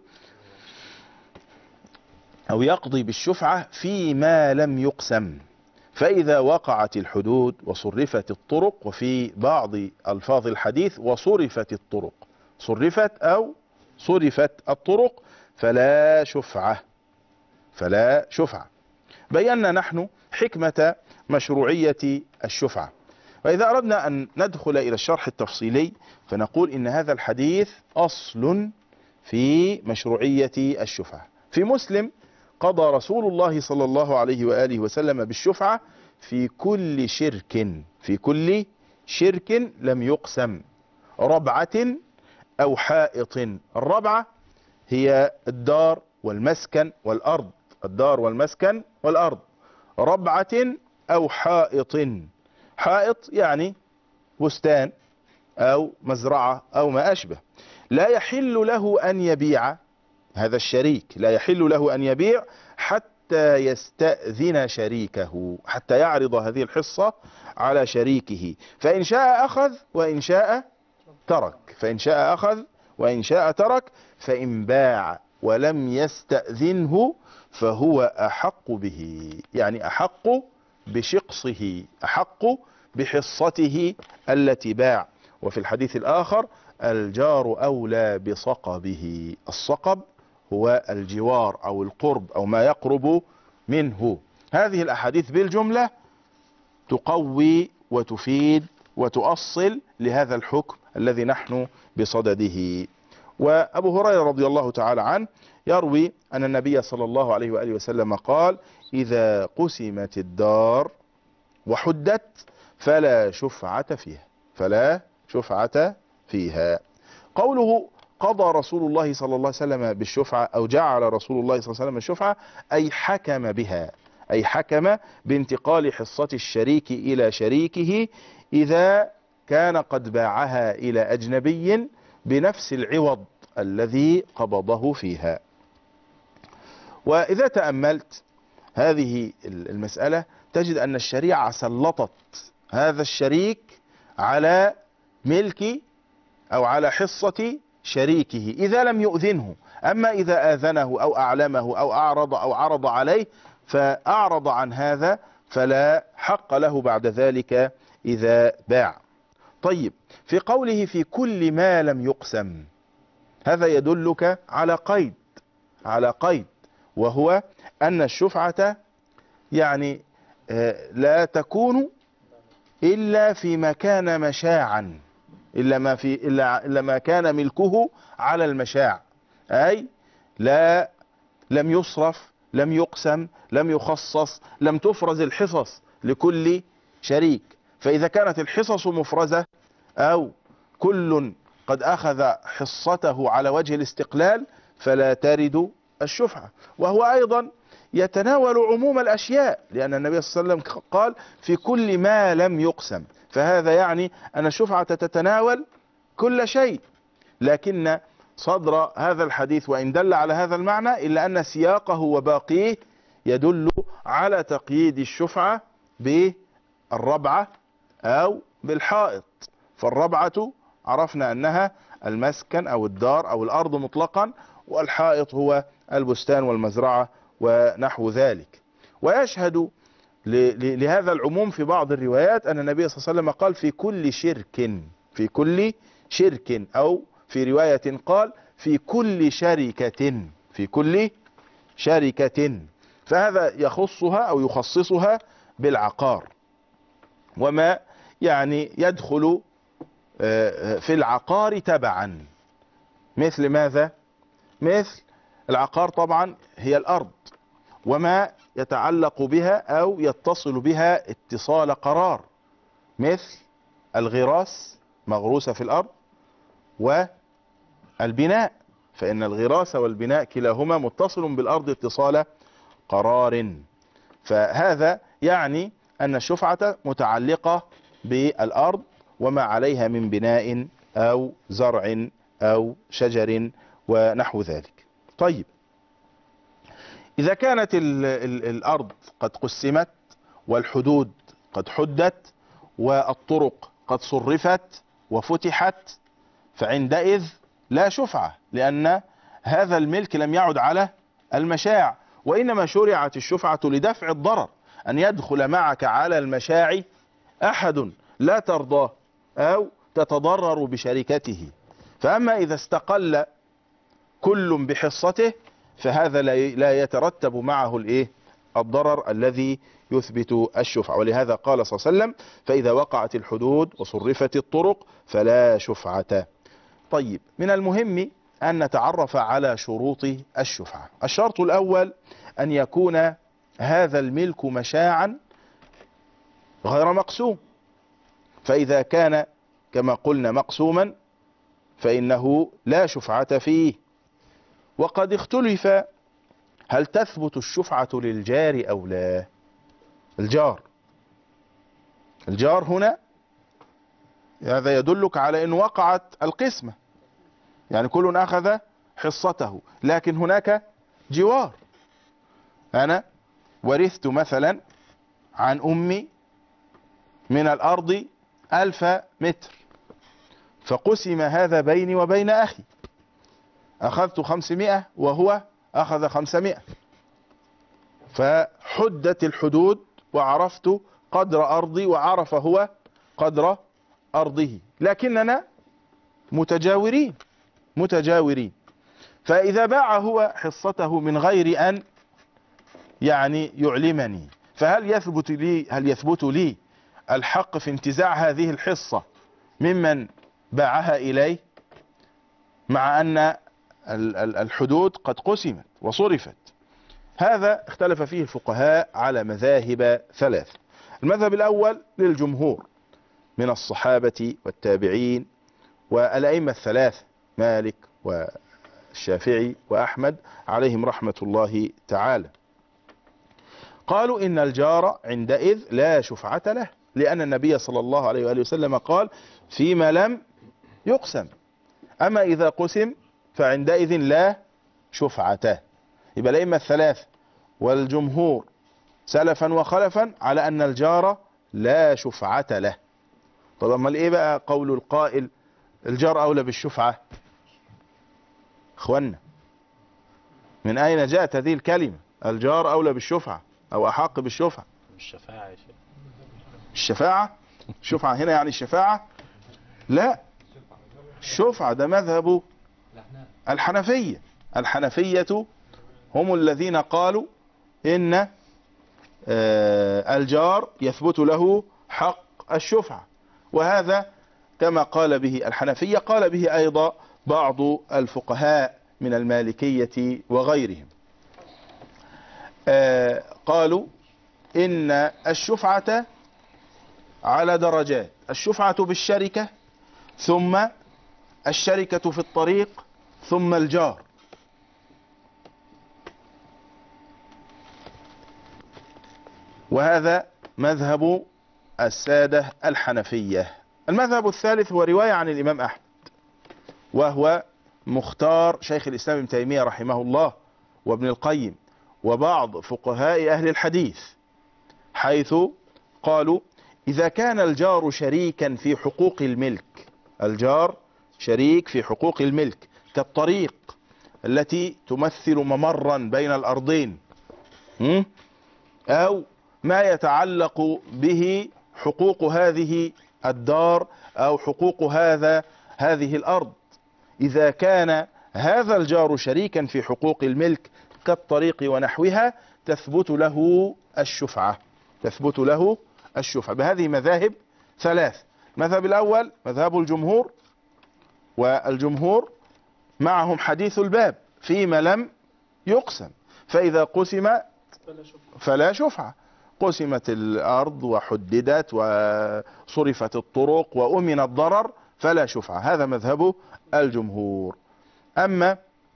[SPEAKER 2] أو يقضي بالشفعة فيما لم يقسم، فإذا وقعت الحدود وصرفت الطرق، وفي بعض ألفاظ الحديث وصرفت الطرق، صرفت أو صرفت الطرق فلا شفعة، فلا شفعة. بينا نحن حكمة مشروعية الشفعة. وإذا أردنا أن ندخل إلى الشرح التفصيلي فنقول إن هذا الحديث أصل في مشروعية الشفعة. في مسلم: قضى رسول الله صلى الله عليه وآله وسلم بالشفعة في كل شرك، في كل شرك لم يقسم، ربعة أو حائط. الربعة هي الدار والمسكن والأرض، الدار والمسكن والأرض. ربعة أو حائط، حائط يعني بستان أو مزرعة أو ما أشبه. لا يحل له أن يبيع، هذا الشريك لا يحل له أن يبيع حتى يستأذن شريكه، حتى يعرض هذه الحصة على شريكه، فإن شاء أخذ وإن شاء ترك، فإن شاء أخذ وإن شاء ترك. فإن باع ولم يستأذنه فهو أحق به، يعني أحق بشقصه، أحق بحصته التي باع. وفي الحديث الآخر: الجار أولى بصقبه. الصقب هو الجوار أو القرب أو ما يقرب منه. هذه الأحاديث بالجملة تقوي وتفيد وتؤصل لهذا الحكم الذي نحن بصدده. وأبو هريرة رضي الله تعالى عنه يروي أن النبي صلى الله عليه وآله وسلم قال: إذا قسمت الدار وحدت فلا شفعة فيها، فلا شفعة فيها. قوله قضى رسول الله صلى الله عليه وسلم بالشفعة أو جعل رسول الله صلى الله عليه وسلم الشفعة، أي حكم بها، أي حكم بانتقال حصة الشريك إلى شريكه إذا كان قد باعها إلى أجنبي بنفس العوض الذي قبضه فيها. وإذا تأملت هذه المسألة تجد أن الشريعة سلطت هذا الشريك على ملك أو على حصة شريكه إذا لم يؤذنه. أما إذا آذنه أو أعلمه أو أعرض أو عرض عليه فأعرض عن هذا فلا حق له بعد ذلك إذا باع. طيب، في قوله في كل ما لم يقسم، هذا يدلك على قيد، على قيد، وهو أن الشفعة يعني لا تكون إلا فيما كان مشاعا، إلا ما في إلا, إلا ما كان ملكه على المشاع، أي لا لم يصرف، لم يقسم، لم يخصص، لم تفرز الحصص لكل شريك. فإذا كانت الحصص مفرزة أو كل قد أخذ حصته على وجه الاستقلال فلا ترد الشفعة. وهو أيضا يتناول عموم الأشياء، لأن النبي صلى الله عليه وسلم قال في كل ما لم يقسم، فهذا يعني أن الشفعة تتناول كل شيء. لكن صدر هذا الحديث وإن دل على هذا المعنى إلا أن سياقه وباقيه يدل على تقييد الشفعة بالربعة أو بالحائط. فالربعة عرفنا أنها المسكن أو الدار أو الأرض مطلقا، والحائط هو البستان والمزرعة ونحو ذلك. ويشهد لهذا العموم في بعض الروايات أن النبي صلى الله عليه وسلم قال في كل شرك، في كل شرك، أو في رواية قال في كل شركة، في كل شركة. فهذا يخصها أو يخصصها بالعقار وما يعني يدخل في العقار تبعا. مثل ماذا؟ مثل العقار طبعا هي الأرض وما يتعلق بها أو يتصل بها اتصال قرار، مثل الغراس مغروسة في الأرض والبناء. فإن الغراس والبناء كلاهما متصل بالأرض اتصال قرار. فهذا يعني أن الشفعة متعلقة بالأرض وما عليها من بناء أو زرع أو شجر ونحو ذلك. طيب، إذا كانت ال ال الأرض قد قسمت والحدود قد حدت والطرق قد صرفت وفتحت، فعندئذ لا شفعة، لأن هذا الملك لم يعد على المشاع، وإنما شرعت الشفعة لدفع الضرر، أن يدخل معك على المشاع أحد لا ترضاه أو تتضرر بشركته. فأما إذا استقل كل بحصته فهذا لا يترتب معه الايه الضرر الذي يثبت الشفعة. ولهذا قال صلى الله عليه وسلم: فإذا وقعت الحدود وصرفت الطرق فلا شفعة. طيب، من المهم أن نتعرف على شروط الشفعة. الشرط الأول أن يكون هذا الملك مشاعا غير مقسوم، فإذا كان كما قلنا مقسوما فإنه لا شفعة فيه. وقد اختلف هل تثبت الشفعة للجار أو لا. الجار الجار هنا هذا يدلك على أن وقعت القسمة، يعني كل أخذ حصته، لكن هناك جوار. أنا ورثت مثلا عن أمي من الأرض ألف متر، فقسم هذا بيني وبين أخي، أخذت خمسمائة وهو أخذ خمسمائة، فحدت الحدود وعرفت قدر أرضي وعرف هو قدر أرضه، لكننا متجاورين متجاورين فإذا باع هو حصته من غير أن يعني يعلمني، فهل يثبت لي هل يثبت لي الحق في انتزاع هذه الحصة ممن باعها إليه، مع أن الحدود قد قسمت وصرفت؟ هذا اختلف فيه الفقهاء على مذاهب ثلاث. المذهب الأول للجمهور من الصحابة والتابعين والأئمة الثلاث مالك والشافعي وأحمد عليهم رحمة الله تعالى، قالوا إن الجار عندئذ لا شفعة له، لأن النبي صلى الله عليه وآله وسلم قال: فيما لم يقسم. أما إذا قسم فعندئذ لا شفعته. يبقى الأئمة الثلاث والجمهور سلفا وخلفا على أن الجار لا شفعة له. طب امال ايه بقى قول القائل الجار أولى بالشفعة؟ اخوانا، من أين جاءت هذه الكلمة الجار أولى بالشفعة أو أحق بالشفعة؟
[SPEAKER 1] الشفاعة يا شيخ.
[SPEAKER 2] الشفاعة الشفعة هنا يعني الشفاعة؟ لا، الشفعة ده مذهب الحنفية. الحنفية هم الذين قالوا إن الجار يثبت له حق الشفعة، وهذا كما قال به الحنفية قال به أيضا بعض الفقهاء من المالكية وغيرهم. قالوا إن الشفعة على درجات: الشفعة بالشركة، ثم الشركة في الطريق، ثم الجار. وهذا مذهب السادة الحنفية. المذهب الثالث هو رواية عن الإمام أحمد، وهو مختار شيخ الإسلام ابن تيمية رحمه الله وابن القيم وبعض فقهاء أهل الحديث، حيث قالوا: إذا كان الجار شريكا في حقوق الملك، الجار شريك في حقوق الملك كالطريق التي تمثل ممرا بين الأرضين، أو ما يتعلق به حقوق هذه الدار أو حقوق هذا هذه الأرض، إذا كان هذا الجار شريكا في حقوق الملك كالطريق ونحوها تثبت له الشفعة تثبت له الشفعة بهذه مذاهب ثلاث. المذهب الأول مذهب الجمهور، والجمهور معهم حديث الباب: فيما لم يقسم، فإذا قسم فلا شفعة. قسمت الأرض وحددت وصرفت الطرق وأمن الضرر فلا شفعة. هذا مذهب الجمهور. أما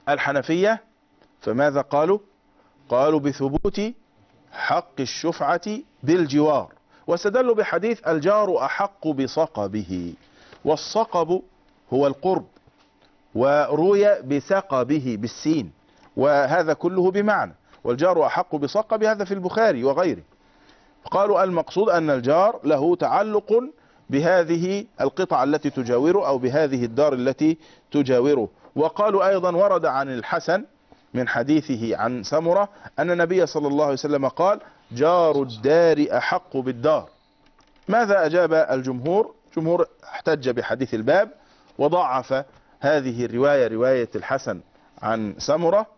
[SPEAKER 2] الحنفية فماذا قالوا؟ قالوا بثبوت حق الشفعة بالجوار، واستدلوا بحديث الجار أحق بصقبه، والصقب هو القرب، وروي بسقبه بالسين، وهذا كله بمعنى، والجار أحق بصقب هذا في البخاري وغيره. قالوا المقصود أن الجار له تعلق بهذه القطعة التي تجاوره أو بهذه الدار التي تجاوره. وقالوا أيضا ورد عن الحسن من حديثه عن سمرة أن النبي صلى الله عليه وسلم قال جار الدار أحق بالدار. ماذا أجاب الجمهور؟ جمهور احتج بحديث الباب وضعف هذه الرواية رواية الحسن عن سمرة،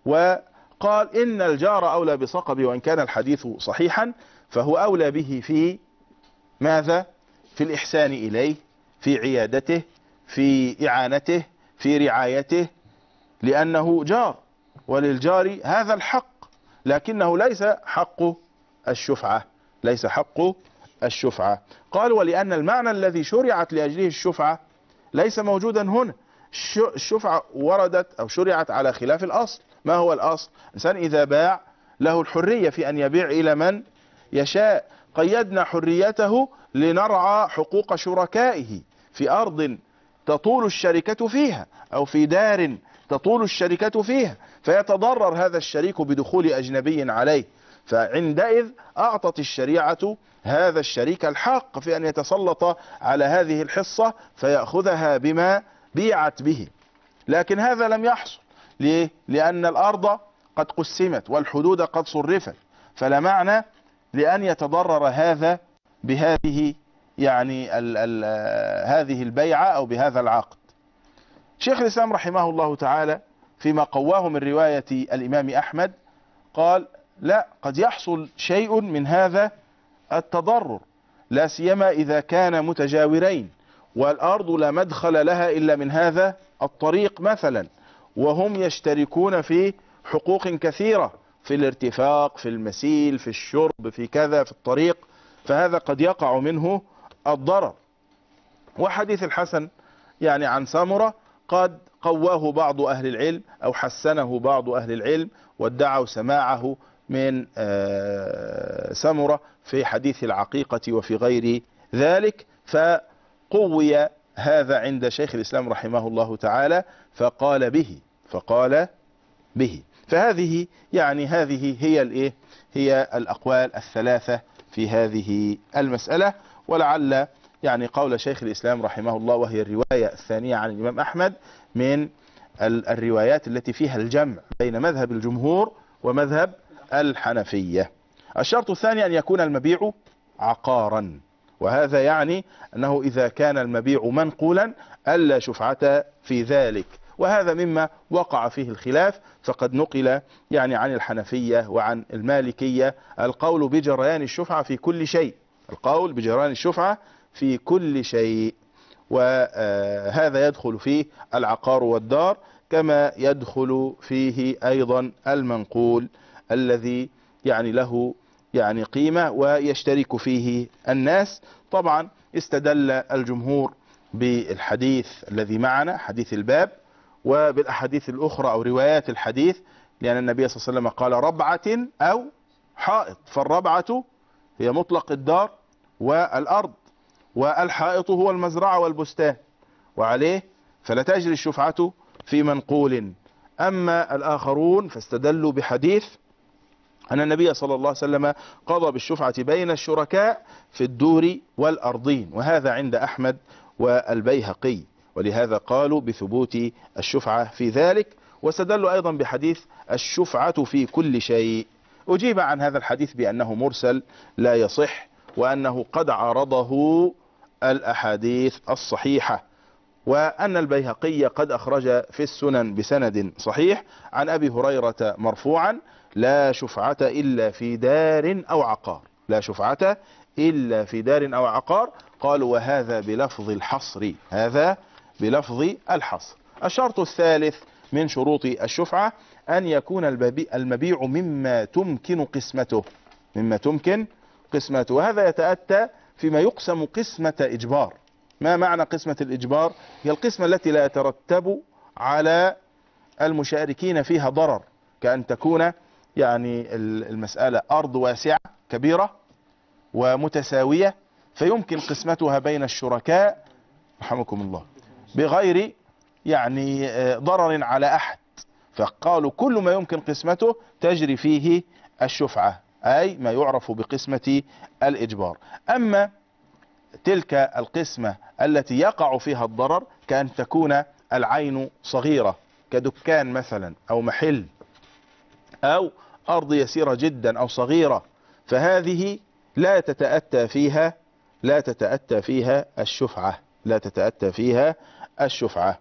[SPEAKER 2] وقال إن الجار أولى بصقبه، وإن كان الحديث صحيحا فهو أولى به في ماذا؟ في الإحسان إليه، في عيادته، في إعانته، في رعايته، لأنه جار، وللجار هذا الحق، لكنه ليس حق الشفعة، ليس حق الشفعة. قال ولأن المعنى الذي شرعت لأجله الشفعة ليس موجودا هنا. الشفعة وردت أو شرعت على خلاف الأصل. ما هو الأصل؟ الإنسان إذا باع له الحرية في أن يبيع إلى من يشاء. قيدنا حريته لنرعى حقوق شركائه في أرض تطول الشركة فيها أو في دار تطول الشركة فيها، فيتضرر هذا الشريك بدخول أجنبي عليه، فعندئذ أعطت الشريعة هذا الشريك الحق في أن يتسلط على هذه الحصة فيأخذها بما بيعت به. لكن هذا لم يحصل. ليه؟ لأن الأرض قد قسمت والحدود قد صرفت، فلا معنى لأن يتضرر هذا بهذه يعني ال ال هذه البيعة أو بهذا العقد. شيخ الإسلام رحمه الله تعالى فيما قواه من رواية الإمام أحمد قال لا، قد يحصل شيء من هذا التضرر، لا سيما إذا كان متجاورين والأرض لا مدخل لها إلا من هذا الطريق مثلا، وهم يشتركون في حقوق كثيرة، في الارتفاق، في المسيل، في الشرب، في كذا، في الطريق، فهذا قد يقع منه الضرر. وحديث الحسن يعني عن سمرة قد قواه بعض أهل العلم أو حسنه بعض أهل العلم وادعوا سماعه من سمرة في حديث العقيقة وفي غير ذلك، فقوي هذا عند شيخ الإسلام رحمه الله تعالى فقال به فقال به فهذه يعني هذه هي الايه هي الأقوال الثلاثة في هذه المسألة. ولعل يعني قول شيخ الإسلام رحمه الله وهي الرواية الثانية عن الإمام أحمد من الروايات التي فيها الجمع بين مذهب الجمهور ومذهب الحنفية. الشرط الثاني أن يكون المبيع عقارا، وهذا يعني أنه إذا كان المبيع منقولا ألا شفعة في ذلك، وهذا مما وقع فيه الخلاف، فقد نقل يعني عن الحنفية وعن المالكية القول بجريان الشفعة في كل شيء، القول بجريان الشفعة في كل شيء، وهذا يدخل فيه العقار والدار، كما يدخل فيه أيضا المنقول الذي يعني له يعني قيمة ويشترك فيه الناس. طبعا استدل الجمهور بالحديث الذي معنا حديث الباب وبالأحاديث الأخرى أو روايات الحديث، لأن النبي صلى الله عليه وسلم قال ربعة أو حائط، فالربعة هي مطلق الدار والأرض، والحائط هو المزرعة والبستان، وعليه فلا تجري الشفعة في منقول. أما الآخرون فاستدلوا بحديث أن النبي صلى الله عليه وسلم قضى بالشفعة بين الشركاء في الدور والأرضين، وهذا عند أحمد والبيهقي، ولهذا قالوا بثبوت الشفعة في ذلك. واستدلوا أيضا بحديث الشفعة في كل شيء. أجيب عن هذا الحديث بأنه مرسل لا يصح، وأنه قد عارضه الأحاديث الصحيحة، وأن البيهقي قد أخرج في السنن بسند صحيح عن أبي هريرة مرفوعا لا شفعة إلا في دار أو عقار، لا شفعة إلا في دار أو عقار. قالوا وهذا بلفظ الحصر، هذا بلفظ الحصر. الشرط الثالث من شروط الشفعة أن يكون المبيع مما تمكن قسمته، مما تمكن قسمته، وهذا يتأتى فيما يقسم قسمة إجبار. ما معنى قسمة الإجبار؟ هي القسمة التي لا يترتب على المشاركين فيها ضرر، كأن تكون يعني المسألة أرض واسعة كبيرة ومتساوية فيمكن قسمتها بين الشركاء رحمكم الله بغير يعني ضرر على أحد، فقالوا كل ما يمكن قسمته تجري فيه الشفعة، أي ما يعرف بقسمة الإجبار. أما تلك القسمة التي يقع فيها الضرر كأن تكون العين صغيرة كدكان مثلا أو محل أو أرض يسيرة جدا أو صغيرة، فهذه لا تتأتى فيها لا تتأتى فيها الشفعة لا تتأتى فيها الشفعة.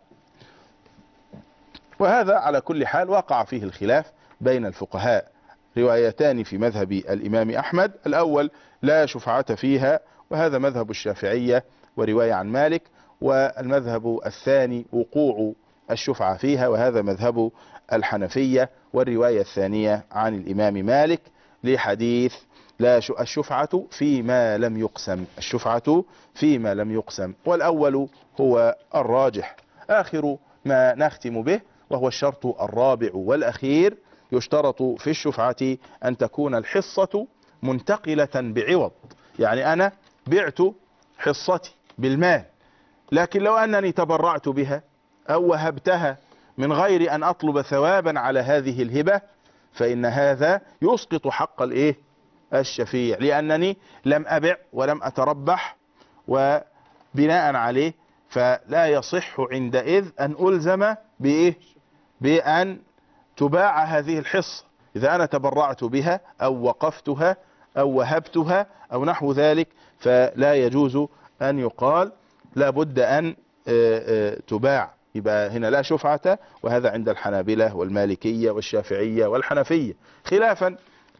[SPEAKER 2] وهذا على كل حال وقع فيه الخلاف بين الفقهاء، روايتان في مذهب الإمام أحمد، الأول لا شفعة فيها وهذا مذهب الشافعية ورواية عن مالك، والمذهب الثاني وقوع الشفعة فيها وهذا مذهب الحنفية والرواية الثانية عن الإمام مالك لحديث لا الشفعة فيما لم يقسم الشفعة فيما لم يقسم والأول هو الراجح. آخر ما نختم به وهو الشرط الرابع والأخير، يشترط في الشفعة أن تكون الحصة منتقلة بعوض، يعني أنا بعت حصتي بالمال لكن لو أنني تبرعت بها أو وهبتها من غير أن أطلب ثوابا على هذه الهبة فإن هذا يسقط حق الإيه الشفيع، لأنني لم أبع ولم أتربح وبناء عليه فلا يصح عندئذ أن ألزم بإيه بأن تباع هذه الحصة إذا أنا تبرعت بها أو وقفتها أو وهبتها أو نحو ذلك، فلا يجوز أن يقال لا بد أن تباع، يبقى هنا لا شفعة، وهذا عند الحنابلة والمالكية والشافعية والحنفية، خلافا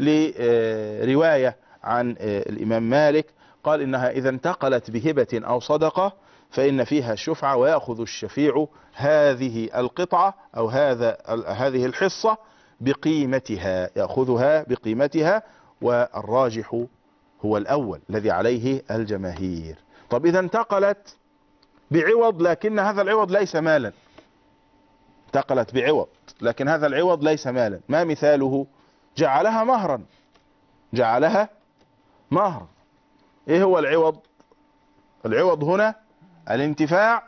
[SPEAKER 2] لرواية عن الإمام مالك قال إنها إذا انتقلت بهبة أو صدقة فإن فيها الشفعة ويأخذ الشفيع هذه القطعة أو هذا هذه الحصة بقيمتها، يأخذها بقيمتها، والراجح هو الأول الذي عليه الجماهير. طب إذا انتقلت بعوض لكن هذا العوض ليس مالا، انتقلت بعوض لكن هذا العوض ليس مالا، ما مثاله؟ جعلها مهرا جعلها مهرا ايه هو العوض؟ العوض هنا الانتفاع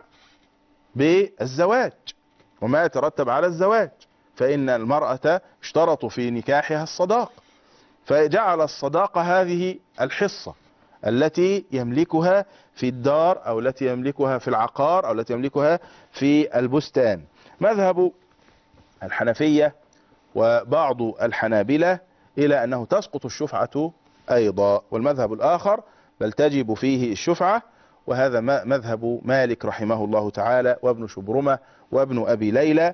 [SPEAKER 2] بالزواج وما يترتب على الزواج، فإن المرأة اشترطوا في نكاحها الصداق، فجعل الصداقة هذه الحصة التي يملكها في الدار أو التي يملكها في العقار أو التي يملكها في البستان. مذهب الحنفية وبعض الحنابلة إلى أنه تسقط الشفعة أيضا، والمذهب الآخر بل تجب فيه الشفعة، وهذا مذهب مالك رحمه الله تعالى وابن شبرمة وابن أبي ليلى،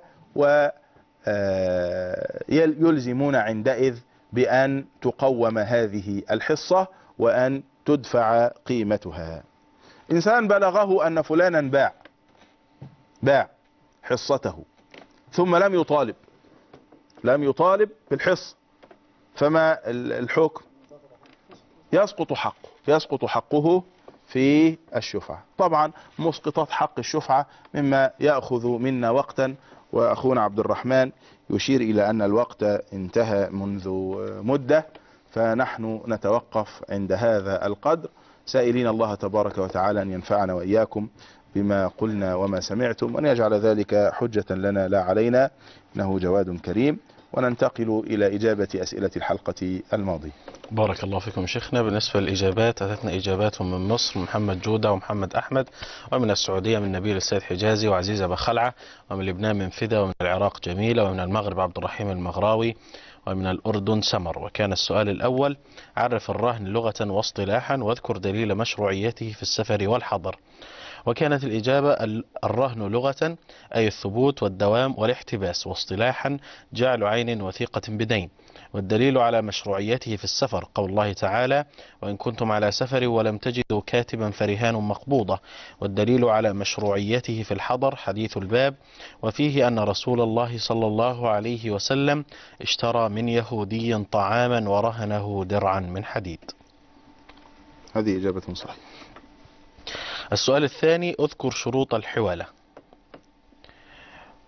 [SPEAKER 2] ويلزمون عندئذ بأن تقوم هذه الحصة وأن تدفع قيمتها. إنسان بلغه أن فلانا باع باع حصته ثم لم يطالب لم يطالب بالحصة، فما الحكم؟ يسقط حقه يسقط حقه في الشفعة. طبعا مسقطات حق الشفعة مما يأخذ منا وقتا، وأخونا عبد الرحمن يشير إلى أن الوقت انتهى منذ مدة، فنحن نتوقف عند هذا القدر، سائلين الله تبارك وتعالى أن ينفعنا وإياكم بما قلنا وما سمعتم، وأن يجعل ذلك حجة لنا لا علينا، إنه جواد كريم. وننتقل إلى إجابة أسئلة الحلقة الماضية.
[SPEAKER 1] بارك الله فيكم شيخنا. بالنسبة للإجابات أتتنا إجابات من مصر محمد جودة ومحمد أحمد، ومن السعودية من نبيل السيد حجازي وعزيزة بخلعة، ومن لبنان من فدا، ومن العراق جميلة، ومن المغرب عبد الرحيم المغراوي، ومن الأردن سمر. وكان السؤال الأول: عرف الرهن لغة واصطلاحا واذكر دليل مشروعيته في السفر والحضر. وكانت الإجابة: الرهن لغة أي الثبوت والدوام والاحتباس، واصطلاحا جعل عين وثيقة بدين. والدليل على مشروعيته في السفر قول الله تعالى: وإن كنتم على سفر ولم تجدوا كاتبا فرهان مقبوضة. والدليل على مشروعيته في الحضر حديث الباب، وفيه أن رسول الله صلى الله عليه وسلم اشترى من يهودي طعاما ورهنه درعا من حديد.
[SPEAKER 2] هذه إجابة صحيحة.
[SPEAKER 1] السؤال الثاني: اذكر شروط الحوالة.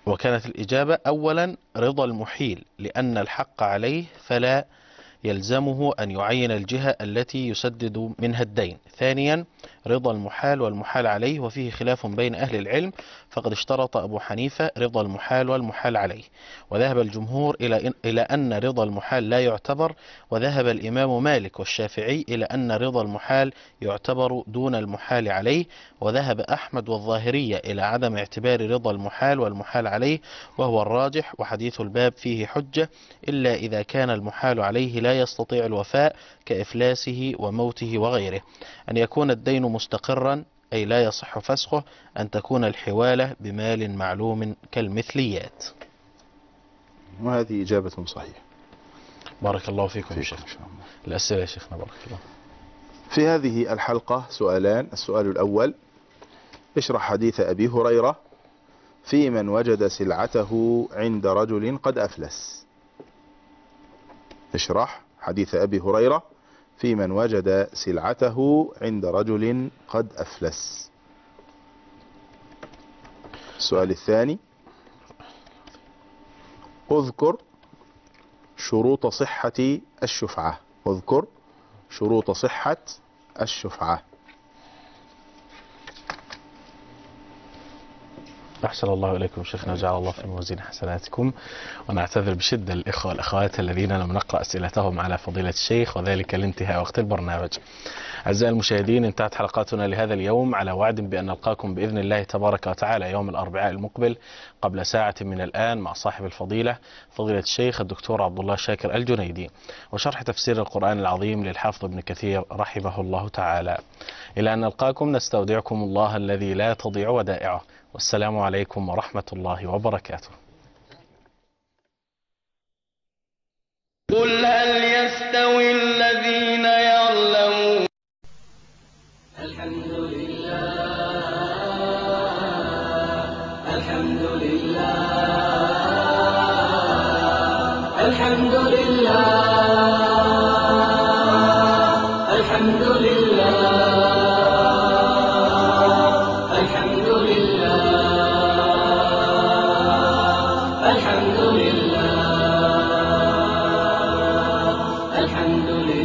[SPEAKER 1] وكانت الإجابة أولا رضا المحيل لأن الحق عليه فلا يلزمه أن يعين الجهة التي يسدد منها الدين. ثانيا رضا المحال والمحال عليه وفيه خلاف بين أهل العلم، فقد اشترط أبو حنيفة رضا المحال والمحال عليه، وذهب الجمهور إلى إلى أن رضا المحال لا يعتبر، وذهب الإمام مالك والشافعي إلى أن رضا المحال يعتبر دون المحال عليه، وذهب أحمد والظاهرية إلى عدم اعتبار رضا المحال والمحال عليه وهو الراجح، وحديث الباب فيه حجة إلا إذا كان المحال عليه لا يستطيع الوفاء كإفلاسه وموته وغيره، أن يكون الدين مستقرا أي لا يصح فسخه، أن تكون الحوالة بمال معلوم كالمثليات.
[SPEAKER 2] وهذه إجابة صحيحة.
[SPEAKER 1] بارك الله فيكم يا
[SPEAKER 2] فيكم
[SPEAKER 1] شيخ.
[SPEAKER 2] إن شاء الله.
[SPEAKER 1] الأسئلة يا شيخنا بارك الله.
[SPEAKER 2] في هذه الحلقة سؤالان. السؤال الأول: اشرح حديث أبي هريرة في من وجد سلعته عند رجل قد أفلس. اشرح حديث أبي هريرة في من وجد سلعته عند رجل قد أفلس. السؤال الثاني: اذكر شروط صحة الشفعة. اذكر شروط صحة الشفعة.
[SPEAKER 1] أحسن الله إليكم شيخنا، جعل الله في موازين حسناتكم. ونعتذر بشدة الإخوة والأخوات الذين لم نقرأ أسئلتهم على فضيلة الشيخ، وذلك لانتهاء وقت البرنامج. أعزائي المشاهدين، انتهت حلقاتنا لهذا اليوم، على وعد بأن نلقاكم بإذن الله تبارك وتعالى يوم الأربعاء المقبل قبل ساعة من الآن مع صاحب الفضيلة فضيلة الشيخ الدكتور عبد الله شاكر الجنيدي، وشرح تفسير القرآن العظيم للحافظ ابن كثير رحمه الله تعالى. إلى أن نلقاكم نستودعكم الله الذي لا تضيع ودائعه، والسلام عليكم ورحمة الله وبركاته.
[SPEAKER 8] قل هل يستوي الذين يعلمون. الحمد لله الحمد لله الحمد لله الحمد لله الحمد لله الحمد لله الحمد لله